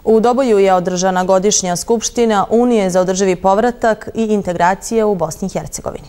U Doboju je održana godišnja skupština Unije za održivi povratak i integracije u Bosni i Hercegovini.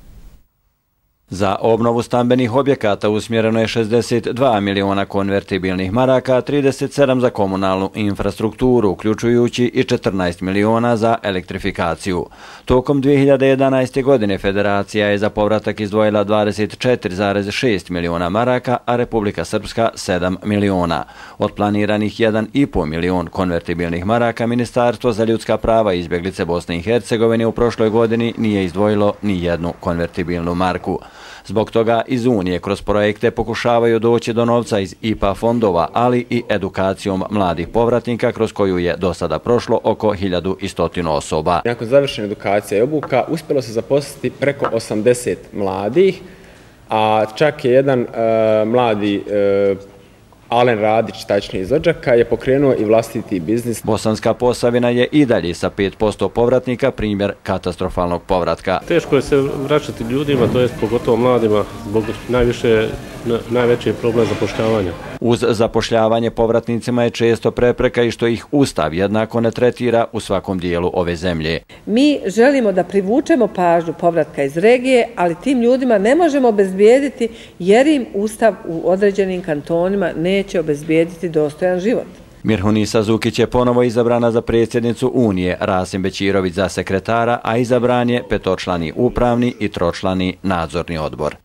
Za obnovu stambenih objekata usmjereno je 62 miliona konvertibilnih maraka, 37 za komunalnu infrastrukturu, uključujući i 14 miliona za elektrifikaciju. Tokom 2011. godine Federacija je za povratak izdvojila 24,6 miliona maraka, a Republika Srpska 7 miliona. Od planiranih 1,5 milion konvertibilnih maraka, Ministarstvo za ljudska prava i izbjeglice Bosne i Hercegovine u prošloj godini nije izdvojilo ni jednu konvertibilnu marku. Zbog toga iz Unije kroz projekte pokušavaju doći do novca iz IPA fondova, ali i edukacijom mladih povratnika kroz koju je do sada prošlo oko 1100 osoba. Nakon završene edukacije i obuka uspjelo se zaposliti preko 80 mladih, a čak je jedan mladi Alen Radić, tačnije iz Odžaka, je pokrenuo i vlastiti biznis. Bosanska Posavina je i dalje sa 5% povratnika primjer katastrofalnog povratka. Teško je se vraćati ljudima, to jest pogotovo mladima, zbog najveći je problem zapošljavanja. Uz zapošljavanje povratnicima je često prepreka i što ih Ustav jednako ne tretira u svakom dijelu ove zemlje. Mi želimo da privučemo pažnju povratka iz regije, ali tim ljudima ne možemo obezbijediti jer im Ustav u određenim kantonima neće obezbijediti dostojan život. Mirhunisa Zukić je ponovo izabrana za predsjednicu Unije, Rasim Bećirović za sekretara, a izabran je 5-člani upravni i 3-člani nadzorni odbor.